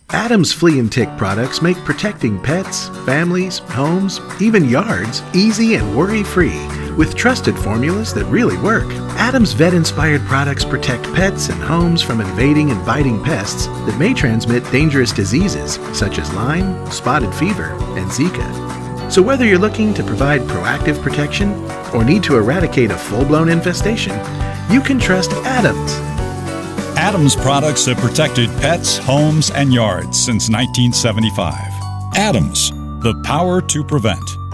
Adams Flea and Tick products make protecting pets, families, homes, even yards easy and worry-free with trusted formulas that really work. Adams vet-inspired products protect pets and homes from invading and biting pests that may transmit dangerous diseases such as Lyme, spotted fever, and Zika. So whether you're looking to provide proactive protection or need to eradicate a full-blown infestation, you can trust Adams. Adams products have protected pets, homes, and yards since 1975. Adams, the power to prevent.